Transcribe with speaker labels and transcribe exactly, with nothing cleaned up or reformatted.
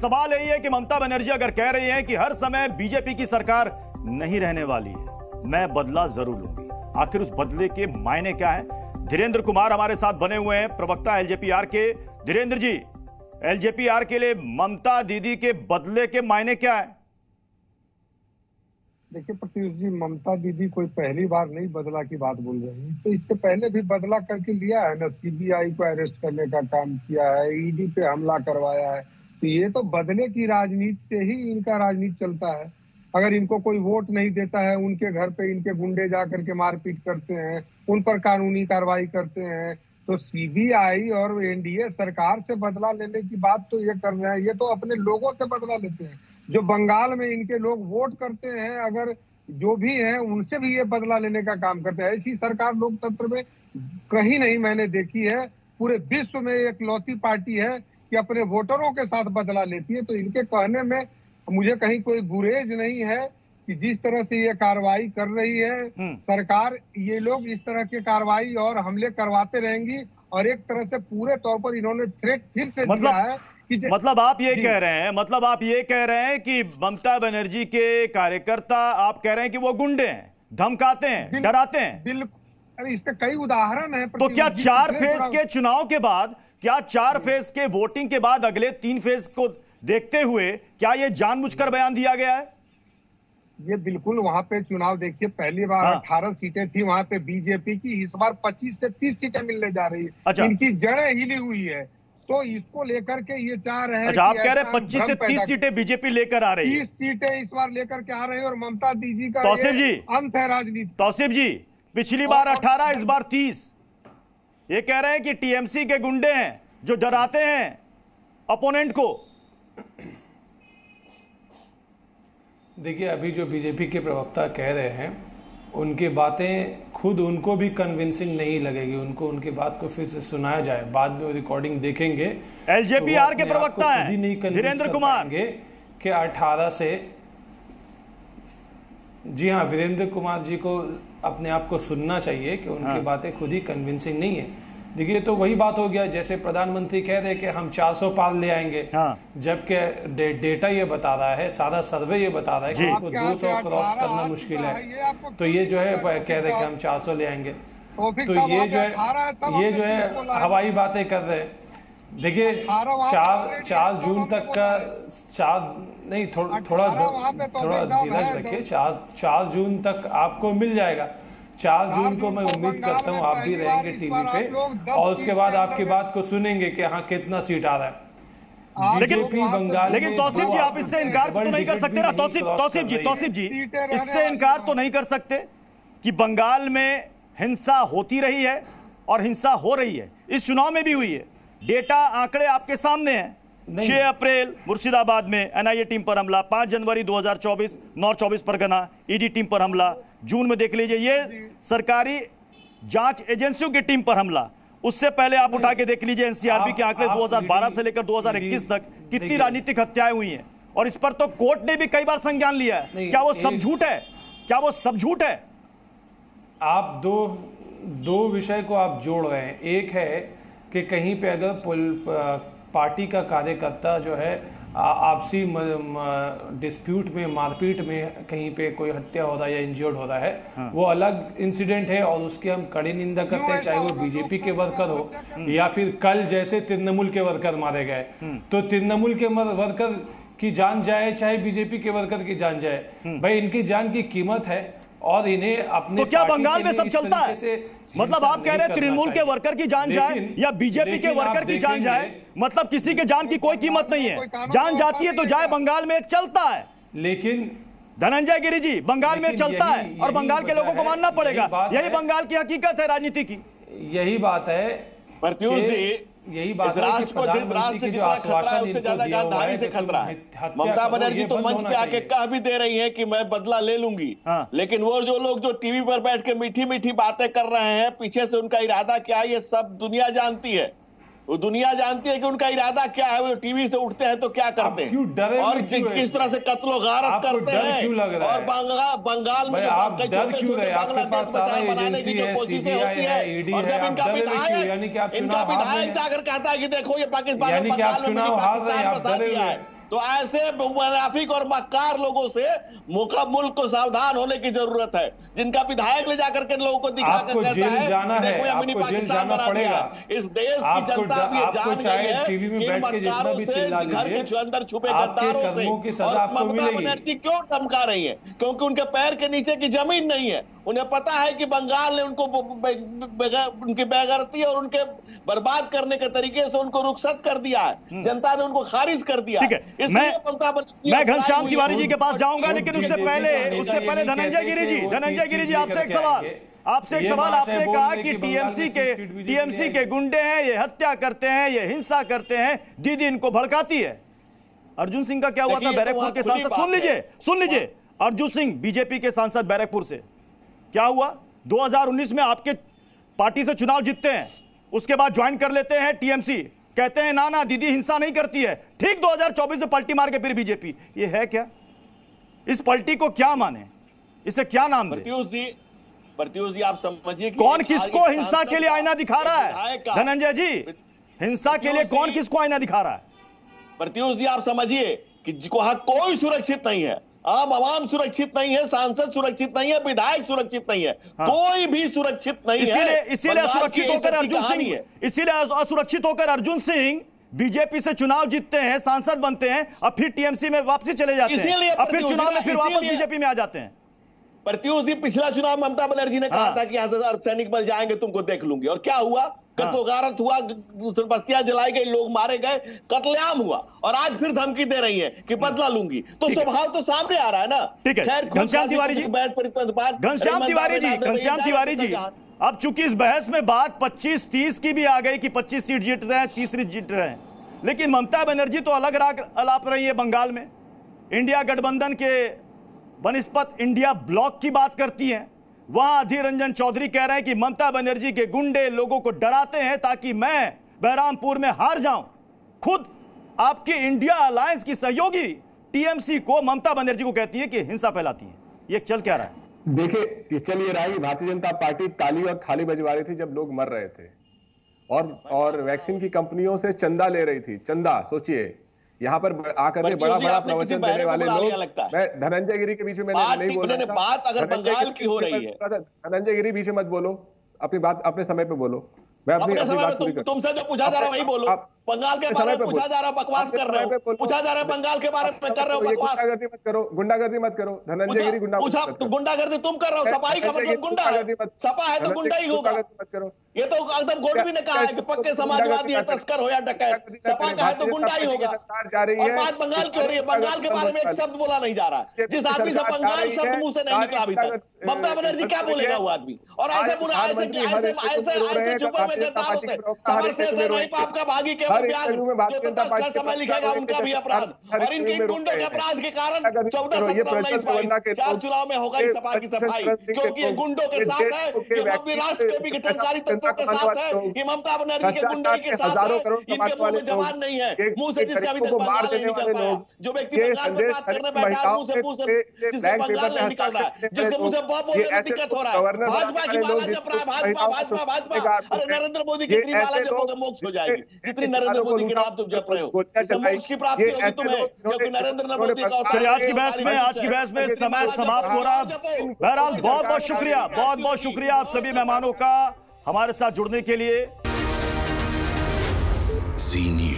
Speaker 1: सवाल यही है कि ममता बनर्जी अगर कह रही हैं कि हर समय बीजेपी की सरकार नहीं रहने वाली है, मैं बदला जरूर लूंगी, आखिर उस बदले के मायने क्या है? धीरेन्द्र कुमार हमारे साथ बने हुए हैं, प्रवक्ता एलजेपीआर के। धीरेन्द्र जी, एलजेपीआर के लिए ममता दीदी के बदले के मायने क्या है?
Speaker 2: देखिए प्रत्युष जी, ममता दीदी कोई पहली बार नहीं बदला की बात बोल रही है, तो इससे पहले भी बदला करके लिया है ना। सीबीआई को अरेस्ट करने का काम किया है, ईडी पे हमला करवाया है, तो ये तो बदले की राजनीति से ही इनका राजनीति चलता है। अगर इनको कोई वोट नहीं देता है, उनके घर पे इनके गुंडे जा करके मारपीट करते हैं, उन पर कानूनी कार्रवाई करते हैं। तो सीबीआई और एनडीए सरकार से बदला लेने की बात तो ये कर रहे हैं, ये तो अपने लोगों से बदला लेते हैं। जो बंगाल में इनके लोग वोट करते हैं, अगर जो भी है उनसे भी ये बदला लेने का काम करते हैं। ऐसी सरकार लोकतंत्र में कहीं नहीं मैंने देखी है। पूरे विश्व में एक लौती पार्टी है कि अपने वोटरों के साथ बदला लेती है। तो इनके कहने में मुझे कहीं कोई गुरेज नहीं है कि जिस तरह से ये कार्रवाई कर रही है सरकार, ये लोग इस तरह के कार्रवाई और हमले करवाते रहेंगी। और एक तरह से पूरे तौर पर इन्होंने थ्रेट फिर से
Speaker 1: मतलब,
Speaker 2: दिया है कि
Speaker 1: मतलब आप ये कह रहे हैं मतलब आप ये कह रहे हैं कि ममता बनर्जी के कार्यकर्ता, आप कह रहे हैं कि वो गुंडे हैं, धमकाते हैं, डराते हैं।
Speaker 2: बिल्कुल, अरे इसके कई उदाहरण हैं।
Speaker 1: तो क्या चार फेज के चुनाव के बाद, क्या चार फेज के वोटिंग के बाद अगले तीन फेज को देखते हुए क्या ये जानबूझकर बयान दिया गया है?
Speaker 2: ये बिल्कुल, वहां पे चुनाव देखिए, पहली बार
Speaker 1: हाँ।
Speaker 2: अठारह सीटें थी वहां पे बीजेपी की, इस बार पच्चीस से तीस सीटें मिलने जा रही है।
Speaker 1: अच्छा।
Speaker 2: इनकी जड़ें हिली हुई है, तो इसको लेकर के ये चाह रहे हैं।
Speaker 1: अच्छा, आप कह रहे हैं पच्चीस से तीस सीटें बीजेपी लेकर आ रही है?
Speaker 2: तीस सीटें इस बार लेकर के आ रही है और ममता दीदी का
Speaker 1: तौसीफ जी,
Speaker 2: अंत है राजनीति।
Speaker 1: तौसीफ जी, पिछली बार अठारह, इस बार तीस। ये कह रहे हैं कि टीएमसी के गुंडे हैं जो डराते हैं अपोनेंट को।
Speaker 3: देखिए, अभी जो बीजेपी के प्रवक्ता कह रहे हैं, उनकी बातें खुद उनको भी कन्विंसिंग नहीं लगेगी। उनको उनकी बात को फिर से सुनाया जाए, बाद में वो रिकॉर्डिंग देखेंगे।
Speaker 1: एलजेपीआर के प्रवक्ता हैं धीरेन्द्र कुमार
Speaker 3: के अठारह से, जी हाँ, वीरेंद्र कुमार जी को अपने आप को सुनना चाहिए कि उनकी हाँ। बातें खुद ही कन्विंसिंग नहीं है। देखिए, तो वही बात हो गया जैसे प्रधानमंत्री कह रहे हैं कि हम चार सौ पार ले आएंगे, हाँ। जबकि डे, डेटा ये बता रहा है, सारा सर्वे ये बता रहा है कि आपको दो सौ क्रॉस करना मुश्किल है। तो ये जो है कह रहे हैं कि हम चार सौ ले आएंगे, तो ये जो है ये जो है हवाई बातें कर रहे हैं। देखिए, चार चार जून तक का, चार नहीं, थोड़ा थोड़ा थोड़ा धीरज रखिए, चार चार जून तक आपको मिल जाएगा। चार जून को मैं उम्मीद करता हूँ आप भी रहेंगे टीवी पे, और उसके बाद आपकी बात को सुनेंगे कि हाँ कितना सीट आ रहा है।
Speaker 1: लेकिन बंगाल, लेकिन तौसीफ जी, आप इससे इनकार तो नहीं कर सकते ना? तौसीफ तौसीफ जी तौसीफ जी इससे इनकार तो नहीं कर सकते कि बंगाल में हिंसा होती रही है और हिंसा हो रही है, इस चुनाव में भी हुई है। डेटा, आंकड़े आपके सामने हैं। छह अप्रैल मुर्शिदाबाद में एनआईए टीम पर हमला, पांच जनवरी दो हज़ार चौबीस नॉर्थ चौबीस परगना ईडी टीम पर हमला, जून में देख लीजिए ये सरकारी जांच एजेंसियों की टीम पर हमला। उससे पहले आप उठा के देख लीजिए एनसीआरबी के आंकड़े दो हज़ार बारह से लेकर दो हज़ार इक्कीस तक कितनी राजनीतिक हत्याएं हुई हैं, और इस पर तो कोर्ट ने भी कई बार संज्ञान लिया है। क्या वो सब झूठ है? क्या वो सब झूठ है?
Speaker 3: आप दो दो विषय को आप जोड़ रहे हैं। एक है कि कहीं पे अगर पार्टी का कार्यकर्ता जो है आपसी डिस्प्यूट में, मारपीट में कहीं पे कोई हत्या हो रहा है या इंजर्ड हो रहा है, हाँ। वो अलग इंसिडेंट है और उसकी हम कड़ी निंदा करते हैं, चाहे वो बीजेपी के वर्कर हो या फिर कल जैसे तृणमूल के वर्कर मारे गए। तो तृणमूल के वर्कर की जान जाए चाहे बीजेपी के वर्कर की जान जाए, भाई इनकी जान की कीमत है और इन्हें अपने,
Speaker 1: तो क्या बंगाल में सब चलता है? मतलब आप कह रहे हैं तृणमूल के वर्कर की जान जाए या बीजेपी के वर्कर की जान जाए, मतलब किसी के जान की कोई कीमत नहीं है। जान जाती है तो जाए, बंगाल में चलता है।
Speaker 3: लेकिन
Speaker 1: धनंजय गिरि जी, बंगाल में चलता है और बंगाल के लोगों को मानना पड़ेगा। यही बंगाल की हकीकत है राजनीति की।
Speaker 3: यही बात है, यही बात है कि प्रधानमंत्री की जो आश्वासन
Speaker 4: उससे ज्यादा गांधारी से खतरा है। ममता बनर्जी तो मंच पे आके कह भी दे रही है कि मैं बदला ले लूंगी, हाँ। लेकिन वो जो लोग जो टीवी पर बैठ के मीठी मीठी बातें कर रहे हैं, पीछे से उनका इरादा क्या है ये सब दुनिया जानती है। वो दुनिया जानती है कि उनका इरादा क्या है। वो टीवी से उठते हैं तो क्या करते हैं और किस तरह से कत्लो गारत करते हैं, और बंगाल में
Speaker 3: आप डर क्यों रहे? आपके पास सारा एजेंसी है, सीबीआई है, ईडी है, आप डर रहे यानी कि आप
Speaker 4: चुनाव विधायक जाकर कहता है कि देखो ये पाकिस्तान,
Speaker 3: यानी कि आप चुनाव हार रहे हैं, आप डरे हुए हैं।
Speaker 4: तो ऐसे मुनाफिक और मक्कार लोगों से मुल्क को सावधान होने की जरूरत है, जिनका विधायक ले जाकर के लोगों को दिखाकर कहता
Speaker 3: जेल
Speaker 4: है
Speaker 3: जाना है, आपको जेल जाना पड़ेगा।
Speaker 4: इस देश की जनता भी जान गई है
Speaker 3: टीवी में बैठ के जितना भी चिल्ला लीजिए,
Speaker 4: घर के अंदर छुपे गद्दारों से
Speaker 3: की सजा आपको
Speaker 4: ममता बनर्जी क्यों धमका रही है? क्योंकि उनके पैर के नीचे की जमीन नहीं है। उन्हें पता है कि बंगाल ने उनको उनकी बेगैरती और उनके बर्बाद करने के तरीके से उनको रुखसत कर दिया है, जनता ने उनको खारिज कर दिया।
Speaker 1: मैं मैं घनश्याम तिवारी जी के पास जाऊंगा, लेकिन उससे पहले उससे पहले धनंजय गिरी जी धनंजय गिरी जी आपसे एक सवाल आपसे एक सवाल आपने कहा कि टीएमसी के टीएमसी के गुंडे हैं, ये हत्या करते हैं, ये हिंसा करते हैं, दीदी इनको भड़काती है। अर्जुन सिंह का क्या हुआ था बैरकपुर के सांसद? सुन लीजिए सुन लीजिए अर्जुन सिंह बीजेपी के सांसद बैरकपुर से क्या हुआ? दो हज़ार उन्नीस में आपके पार्टी से चुनाव जीतते हैं, उसके बाद ज्वाइन कर लेते हैं टीएमसी, कहते हैं ना ना दीदी हिंसा नहीं करती है। ठीक दो हज़ार चौबीस में पलटी मार के फिर बीजेपी। ये है क्या? इस पलटी को क्या माने? इसे क्या नाम दे?
Speaker 4: प्रत्युष जी प्रत्युष जी आप समझिए
Speaker 1: कौन किसको हिंसा के लिए आईना दिखा रहा है? धनंजय जी हिंसा के लिए कौन किसको आईना दिखा रहा है?
Speaker 4: प्रत्युष जी आप समझिए कि वहां कोई सुरक्षित नहीं है, आम आवाम सुरक्षित नहीं है, सांसद सुरक्षित नहीं है, विधायक सुरक्षित नहीं है, हाँ। कोई भी सुरक्षित नहीं
Speaker 1: इसीलिए,
Speaker 4: है।
Speaker 1: इसीलिए असुरक्षित होकर अर्जुन सिंह इसीलिए असुरक्षित होकर अर्जुन सिंह बीजेपी से चुनाव जीतते हैं, सांसद बनते हैं, अब फिर टीएमसी में वापसी चले जाते हैं, अब फिर चुनाव में फिर वापस बीजेपी में आ जाते हैं।
Speaker 4: प्रत्युष जी पिछला चुनाव ममता बनर्जी ने कहा हाँ। था कि यहां से अर्धसैनिक बल जाएंगे, तुमको देख लूंगी, और क्या हुआ? कत्लोगारत हुआ, बस्तियां जलाई गई, लोग मारे गए, कत्लेआम हुआ, और आज फिर धमकी दे रही है कि बदला लूंगी। तो स्वभाव तो सामने आ रहा है ना।
Speaker 1: ठीक है घनश्याम तिवारी जी घनश्याम तिवारी जी घनश्याम तिवारी जी अब चूंकि इस बहस में बात पच्चीस तीस की भी आ गई कि पच्चीस सीट जीत रहे हैं, तीस सीट जीत रहे हैं, लेकिन ममता बनर्जी तो अलग राग अलाप रही है बंगाल में। इंडिया गठबंधन के बनस्पत इंडिया ब्लॉक की बात करती है, वहां अधीर रंजन चौधरी कह रहे हैं कि ममता बनर्जी के गुंडे लोगों को डराते हैं ताकि मैं बहरामपुर में हार जाऊं। खुद आपकी इंडिया अलायंस की सहयोगी टीएमसी को ममता बनर्जी को कहती है कि हिंसा फैलाती है। ये चल क्या रहा है?
Speaker 5: देखिए ये चल ये रहा है कि भारतीय जनता पार्टी ताली और थाली बजवा रही थी जब लोग मर रहे थे, और और वैक्सीन की कंपनियों से चंदा ले रही थी। चंदा सोचिए, यहाँ पर आकर के बड़ा बड़ा प्रवचन देने वाले लोग, मैं धनंजय गिरी के बीच में मैंने नहीं बोला था।
Speaker 4: बात अगर बंगाल की हो रही है,
Speaker 5: धनंजय गिरी बीच में मत बोलो, अपनी बात अपने समय पे बोलो। मैं अपनी अपनी बात पूरी कर,
Speaker 4: तुमसे जो पूछा जा रहा है वही बोलो। बंगाल के बारे में पूछा जा रहा है, बकवास कर रहे हो, पूछा जा रहा है बंगाल के बारे में कर रहे हो बकवास।
Speaker 5: गुंडागर्दी मत करो, गुंडागर्दी मत करो धनंजय गिरी, गुंडा
Speaker 4: पूछा गुंडागर्दी तुम कर रहे हो, सफाई का मतलब गुंडा है, सपा है तो गुंडा ही होगा।
Speaker 5: मत करो,
Speaker 4: ये तो एकदम गोडवी ने कहा है कि पक्के समाजवादी है, तस्कर हो या डकैत, सपा का है तो गुंडा ही होगा। और बात बंगाल की हो रही है, बंगाल के बारे में एक शब्द बोला नहीं जा रहा। जिस आदमी से बंगाल शब्द मुंह से नहीं निकला अभी तक, ममता बनर्जी क्या बोलेगा वो आदमी? और ऐसे ऐसे ऐसे छुपे हुए गद्दारों से समर से ऐसे नहीं पाप का भागी केवल ब्याज जो समय लिखेगा उनका भी अपराध, और इनके गुंडों के अपराध के कारण चौदह सत्रह उन्नीस बाईस चार चुनाव में होगा इस सपा की सफाई, क्योंकि ये गुंडों के साथ है, ये अपनी राष्ट्र के भी घटनकारी तत्वों के साथ है, ये ममता बनर्जी के गुंडे के साथ है, इनके मुंह में जवान नहीं है, मुंह से जिसके अभी तक बंगाल नहीं निकल पाया, जो व्यक्ति बंगाल में बात करने बैठा है मुंह से मुंह से जिससे बंगाल नहीं निकल रहा है, जिसके मुंह से बहुत बोलने में दिक्कत हो रहा है। भाजपा की माला जप रहा है, भाजपा भाजपा भाजपा, अरे नरेंद्र मोदी की इतनी माला जपोगे मोक्ष हो जाएगी, जितनी नरेंद्र मोदी की नाम तुम जप रहे हो मोक्ष की प्राप्ति होगी तुम्हें, क्योंकि नरेंद्र मोदी का।
Speaker 1: चलिए आज की बहस में आज की बहस में समय समाप्त हो रहा। बहरहाल बहुत बहुत शुक्रिया बहुत बहुत शुक्रिया आप सभी मेहमानों का हमारे साथ जुड़ने के लिए।